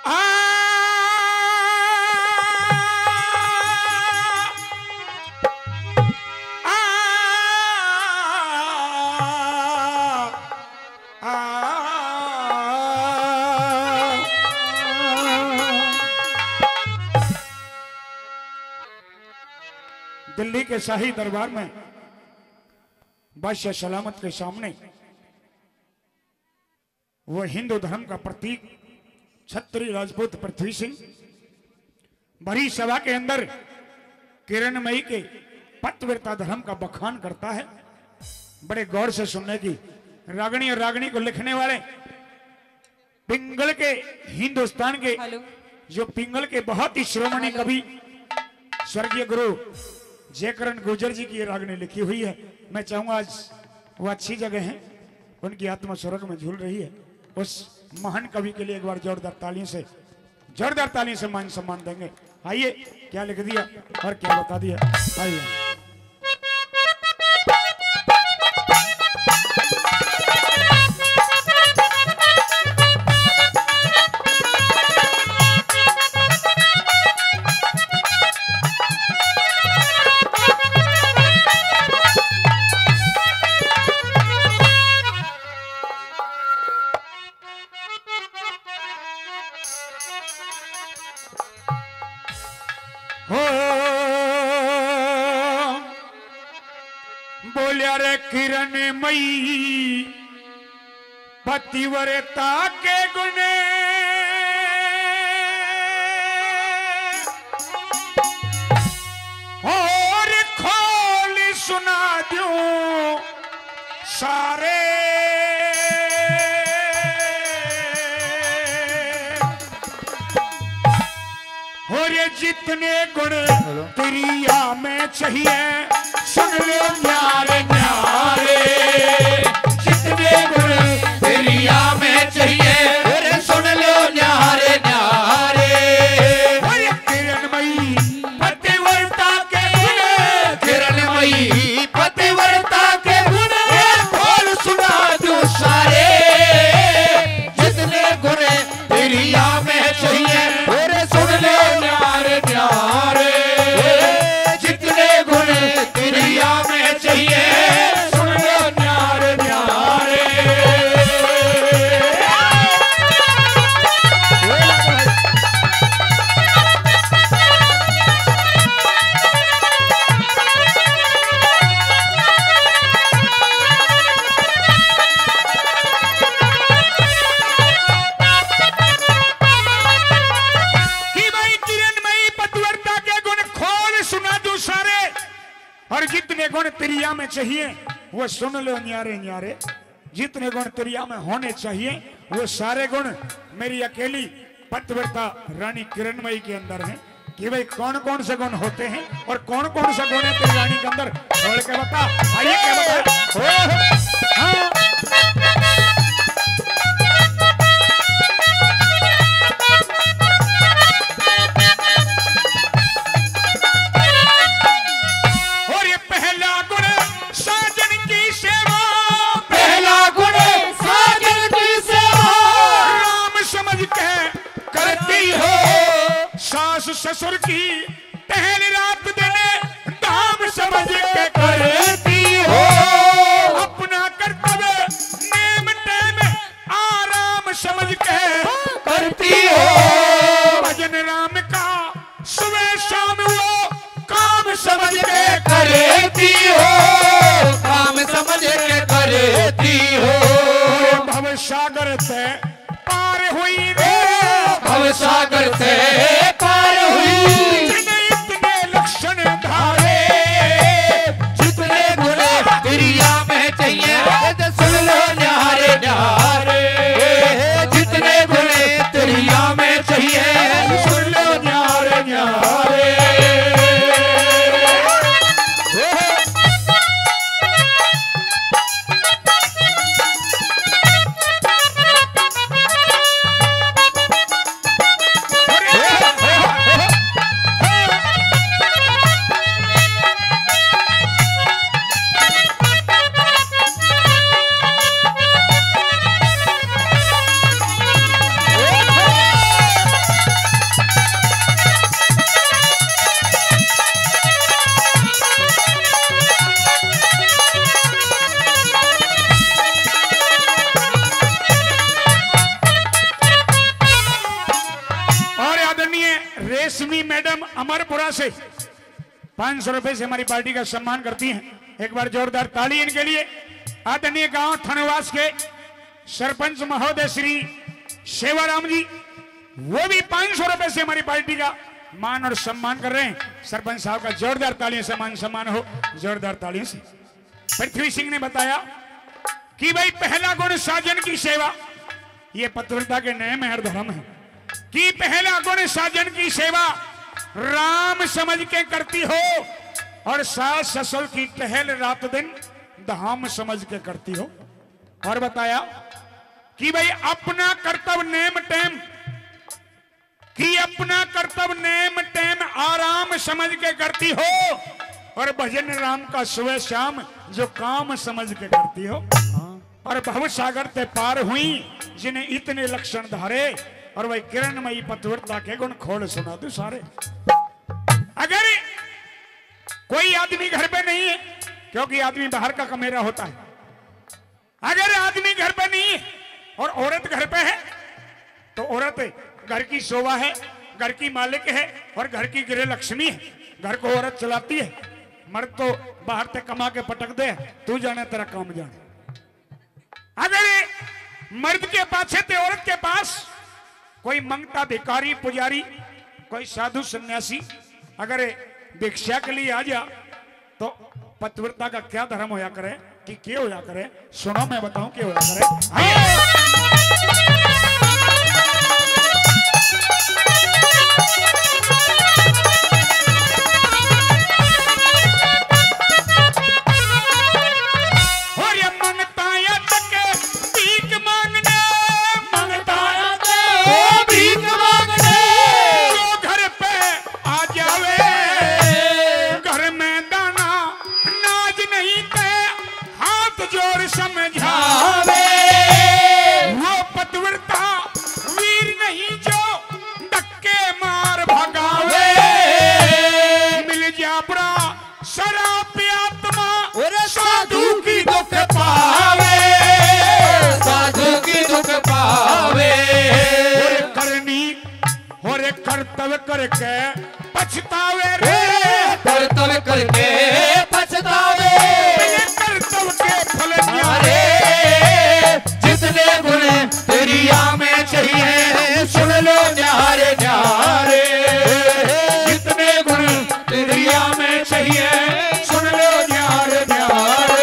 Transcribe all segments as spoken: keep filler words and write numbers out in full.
आ दिल्ली के शाही दरबार में बादशाह सलामत के सामने वो हिंदू धर्म का प्रतीक छत्री राजपूत पृथ्वी सिंह भरी सभा के अंदर किरणमयी के पतिव्रता धर्म का बखान करता है। बड़े गौर से सुनने की। रागनी और रागनी को लिखने वाले पिंगल के हिंदुस्तान के जो पिंगल के बहुत ही श्रोमणी कवि स्वर्गीय गुरु जयकरण गुर्जर जी की ये रागनी लिखी हुई है। मैं चाहूंगा आज वो अच्छी जगह है, उनकी आत्मा स्वर्ग में झूल रही है। उस महान कवि के लिए एक बार जोरदार तालियों से जोरदार तालियों से मान सम्मान देंगे। आइए क्या लिख दिया और क्या बता दिया, आइए। बोलिया रे किरणमयी पतिव्रता के गुणे और खोल सुना दूं सारे और ये जितने गुण तेरिया में चाहिए सुन लो न्यारे न्यारे, जितने गुण तेरिया में चाहिए अरे सुन लो न्यारे न्यारे। अरे किरणमयी पतिव्रता के गुण, किरणमयी पतिव्रता के गुण खोल सुना दूं सारे, जितने गुण तेरिया में चाहिए अरे सुन लो न्यारे न्यारे, जितने गुण तेरिया में चाहिए सुन लो न्यारे न्यारे। कि भाई किरणमयी पतिव्रता के गुण खोल सुना दूं सारे, और जितने गुण तेरिया में चाहिए वो सुन लो न्यारे न्यारे, जितने गुण तेरिया में होने चाहिए वो सारे गुण मेरी अकेली पतिव्रता रानी किरणमयी के अंदर हैं। कि भाई कौन कौन से गुण होते हैं और कौन कौन से गुण है तेरी रानी के अंदर, बोल के बता। आइए क्या बता। हाँ। सास ससुर की पहल रात देने दाम समझ के करती हो, अपना कर्तव्य नेम टेम आराम समझ के करती हो, भजन राम का सुबह शाम वो काम समझ के करती हो, काम समझ के करती हो। भव सागर से पार हुई रे, भव सागर से पार हुई, इतने लक्षण धारे, जितने गुण तेरिया में चाहिए सुन लो न्यारे न्यारे, जितने गुण तेरिया में चाहिए सुन लो न्यारे न्यारे। Yeah! रेशमी मैडम अमरपुरा से पांच सौ रुपए से हमारी पार्टी का सम्मान करती हैं। एक बार जोरदार ताली इनके लिए। आदरणीय गांव थनवास के सरपंच महोदय श्री सेवाराम जी, वो भी पांच सौ रुपए से हमारी पार्टी का मान और सम्मान कर रहे हैं। सरपंच साहब का जोरदार तालियों से मान सम्मान हो, जोरदार तालियों से। पृथ्वी सिंह ने बताया कि भाई पहला गुण साजन की सेवा, ये पतिव्रता के नियम है, धर्म है कि पहला गुण साजन की सेवा राम समझ के करती हो और सास ससुर की टहल रात दिन धाम समझ के करती हो। और बताया कि भाई अपना कर्तव्य नेम टेम कि अपना कर्तव्य नेम टेम आराम समझ के करती हो और भजन राम का सुबह शाम जो काम समझ के करती हो। और भव सागर ते पार हुई जिन्हें इतने लक्षण धारे और वही किरणमयी पतिव्रता के गुण खोल सुना दू सारे। अगर कोई आदमी घर पे नहीं है, क्योंकि आदमी बाहर का कमेरा होता है, अगर आदमी घर पे नहीं है और औरत घर पे है तो औरत घर की शोभा है, घर की मालिक है और घर की गृह लक्ष्मी है। घर को औरत चलाती है, मर्द तो बाहर से कमा के पटक दे, तू जाने तेरा काम जाने। अगर मर्द के पास है तो औरत के पास कोई मंगता भिखारी पुजारी कोई साधु सन्यासी अगर भिक्षा के लिए आ जा तो पतिव्रता का क्या धर्म होया करे कि क्या होया करे, सुनो मैं बताऊं क्या होया करे। कर्तव्य करके पछतावे रे, कर्तव्य करके पछतावे, कर्तव्य के फल न्यारे, जितने गुण तेरिया में चाहिए सुन लो न्यारे न्यारे, जितने गुण तेरिया में चाहिए सुन लो न्यारे न्यारे।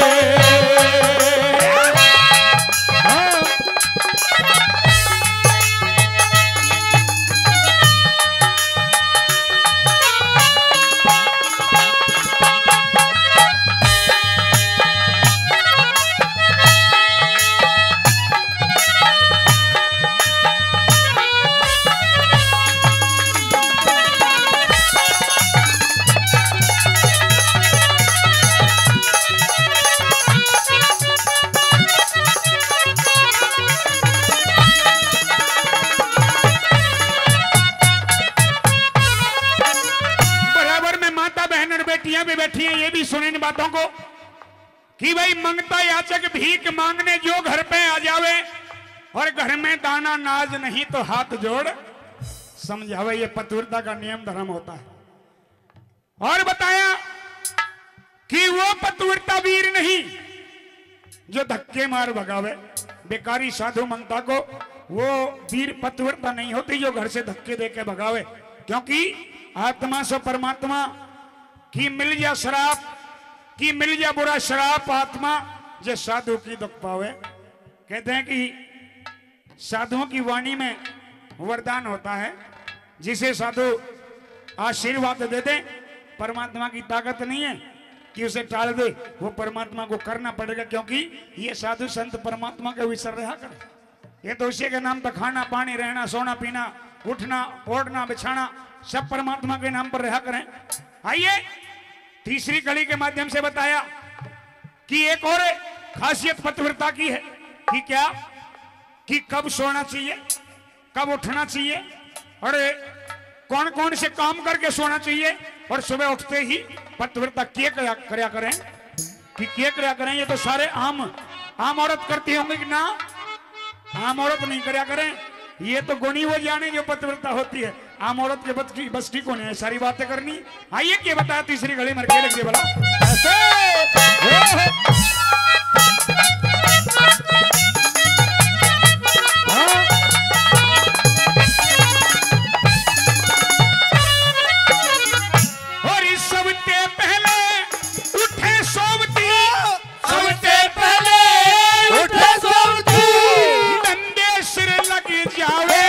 भी बैठी हैं, ये भी सुने इन बातों को कि भाई मंगता याचक भीख मांगने जो घर पे आ जावे और घर में दाना नाज नहीं तो हाथ जोड़ समझावे, ये पतिव्रता का नियम धर्म होता है। और बताया कि वो पतिव्रता वीर नहीं जो धक्के मार भगावे, बेकारी साधु मंगता को वो वीर पतिव्रता नहीं होती जो घर से धक्के देके भगावे, क्योंकि आत्मा से परमात्मा की मिल जा शराब की मिल जा बुरा शराब आत्मा जो साधु की दुख पावे। कहते हैं कि साधुओं की वाणी में वरदान होता है, जिसे साधु आशीर्वाद दे दे परमात्मा की ताकत नहीं है कि उसे टाल दे, वो परमात्मा को करना पड़ेगा, क्योंकि ये साधु संत परमात्मा के विसर रहा करे। ये तो उसी के नाम पर खाना पानी रहना सोना पीना उठना ओढ़ना बिछाना सब परमात्मा के नाम पर रहा करें। आइए तीसरी कड़ी के माध्यम से बताया कि एक और खासियत पतिव्रता की है कि क्या कि कब सोना चाहिए कब उठना चाहिए और कौन कौन से काम करके सोना चाहिए, और सुबह उठते ही पतिव्रता क्या करया करें कि क्या करया करें। ये तो सारे आम आम औरत करती होंगी कि ना, आम औरत नहीं करया करें, ये तो गुणी वो जाने जो पतिव्रता होती है। आम औरत के बस की बस की कौन है सारी बातें करनी। आइए क्या बताया तीसरी घड़ी मर के लग गई बोला और इस सबसे पहले उठे सोमती सबसे पहले उठे सोमती डंडे सिर लग जावे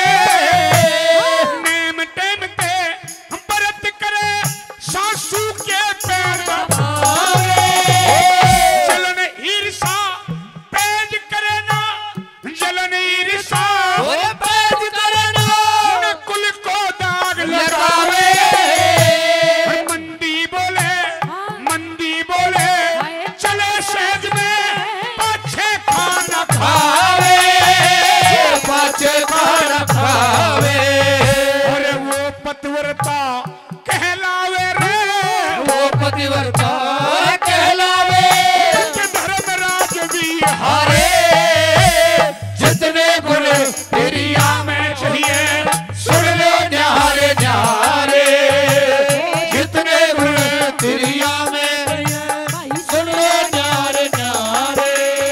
नेम टेम पे व्रत करे सासू के पैर दबावे जलन ईर्षा पेज करे ना जलन ईर्षा पेज करे ना न कुल को दाग लगावे मंदी बोले मंदी बोले चले सेज में पाछे खाना खावे पाछे खाना खावे और वो पतिव्रता कहलावे रे वो पतिव्रता कहलावे कि धर्मराज भी हरे जितने गुण तेरिया में चाहिए सुन लो न्यारे न्यारे जितने गुण तेरिया में चाहिए सुन लो न्यारे न्यारे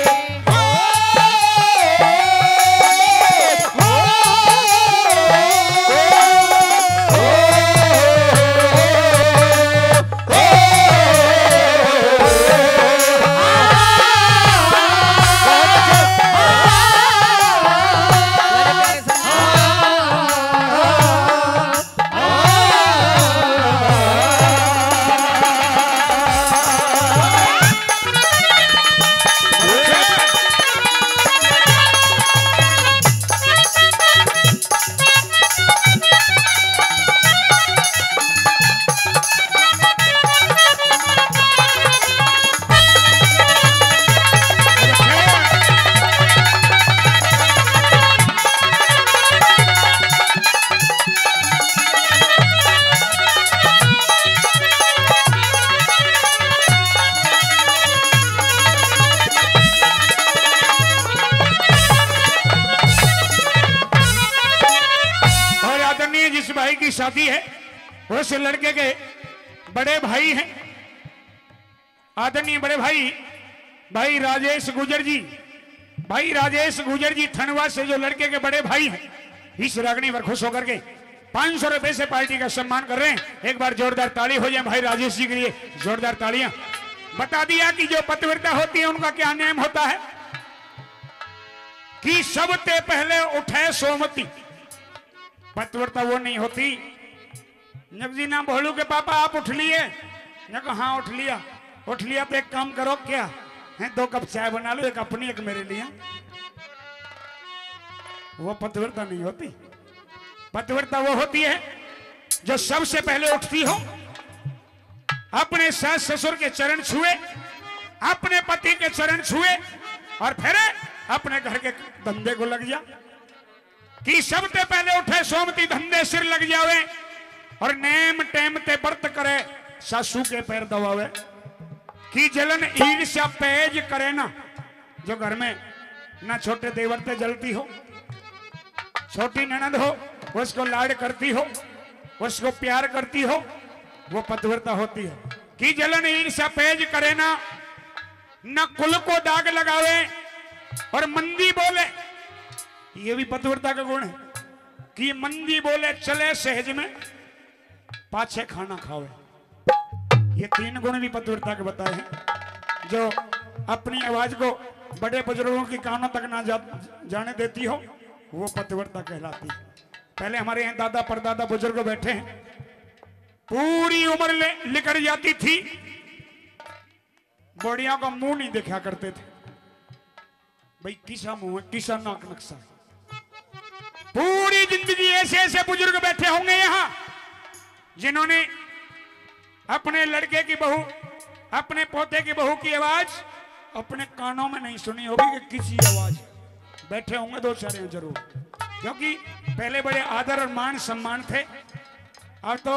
और आदरणीय जिस भाई की शादी है उस लड़के के बड़े भाई हैं आदरणीय बड़े भाई भाई राजेश गुजर जी भाई राजेश गुजर जी थनवा से जो लड़के के बड़े भाई हैं इस रागनी पर खुश होकर के पांच सौ रुपए से पार्टी का सम्मान कर रहे हैं। एक बार जोरदार ताली हो जाए भाई राजेश जी के लिए जोरदार तालियां। बता दिया कि जो पतिव्रता होती है उनका क्या नियम होता है कि सबसे पहले उठे सोमती। पतिव्रता वो नहीं होती जब जी ना भोलू के पापा आप उठ लिए मैं कहा हाँ उठ लिया उठ लिया तो एक काम करो क्या है दो कप चाय बना लो एक अपनी एक मेरे लिए। वो पतिव्रता नहीं होती। पतिव्रता वो होती है जो सबसे पहले उठती हो अपने सास ससुर के चरण छुए अपने पति के चरण छुए और फिर अपने घर के धंधे को लग जा कि सबसे पहले उठे सोमती धंधे सिर लग जावे और नेम टेम ते व्रत करे सासू के पैर दबावे कि जलन ईर्ष्या पेज करे ना। जो घर में ना छोटे देवर पे जलती हो छोटी ननद हो उसको लाड करती हो उसको प्यार करती हो वो पतिव्रता होती है कि जलन ईर्ष्या पेज करे ना न कुल को दाग लगावे और मंदी बोले। ये भी पतिव्रता का गुण है कि मंदी बोले चले सहज में पाछे खाना खावे। ये तीन गुण भी पतिव्रता के बताए हैं। जो अपनी आवाज को बड़े बुजुर्गों की कानों तक ना जा, जाने देती हो वो पतिव्रता कहलाती है। पहले हमारे यहाँ दादा परदादा बुजुर्ग बैठे हैं पूरी उम्र ले लेकर जाती थी बोड़िया का मुंह नहीं देखा करते थे भाई किसा मुंह है किसा नाक नक्शा। पूरी जिंदगी ऐसे ऐसे बुजुर्ग बैठे होंगे यहाँ जिन्होंने अपने लड़के की बहू अपने पोते की बहू की आवाज अपने कानों में नहीं सुनी होगी कि किसी आवाज बैठे होंगे दो चार जरूर क्योंकि पहले बड़े आदर और मान सम्मान थे। और तो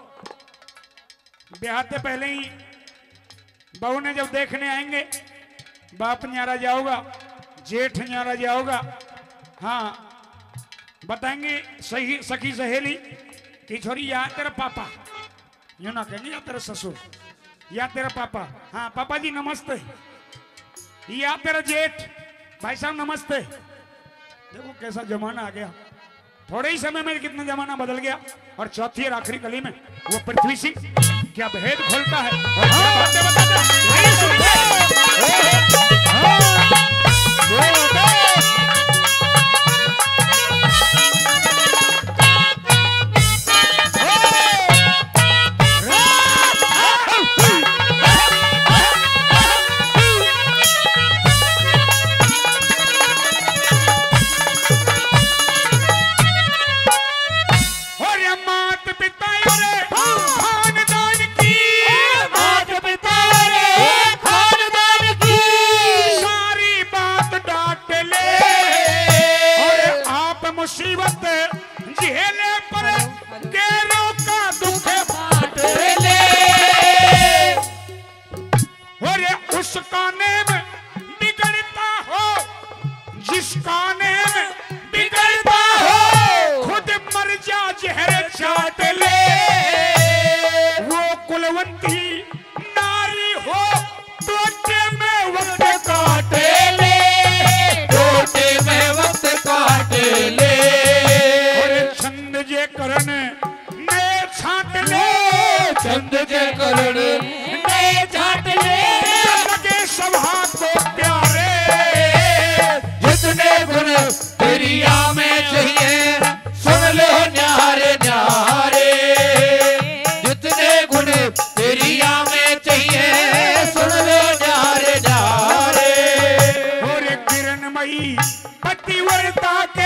ब्याह से पहले ही बहू ने जब देखने आएंगे बाप न्यारा जाओगा जेठ न्यारा जाओगा हाँ बताएंगे सही सखी सहेली कि छोरी या तेरा पापा, यूं ना कहेंगे या तेरा ससुर, या तेरा पापा। हाँ पापा जी नमस्ते, या तेरा जेठ, भाई साहब नमस्ते। देखो कैसा जमाना आ गया, थोड़े ही समय में कितना जमाना बदल गया। और चौथी और आखिरी कली में वो पृथ्वी सिंह क्या भेद खोलता है और क्या बातें बताता है, आइए सुनिए। मुसीबत झेले पर गैरों का दुख बांट ले, और उसका नेम बिगड़ता हो जिसका नेम बिगड़ता हो, खुद मर जा जहर चाट ले। वो कुलवंती नारी हो टोटे में वक्त काट ले, टोटे में वक्त काट ले। करण नए छाट ले, चंद के करण नए छाट ले। लगे सभा को प्यारे, जितने गुण तेरिया में चाहिए सुन लो न्यारे न्यारे, जितने गुण तेरिया में चाहिए सुन लो न्यारे न्यारे। और किरणमयी पतिव्रता